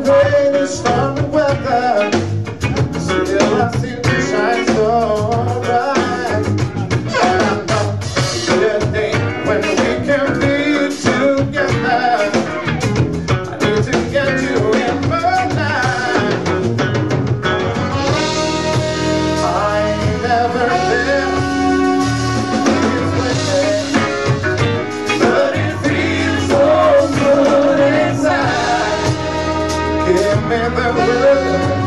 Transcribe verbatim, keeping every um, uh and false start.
the rain is stormy weather, still I seem to shine so bright. And on the day when we can be together, I need to get you in my life. I never been this way, but it feels so good inside. Give me the word.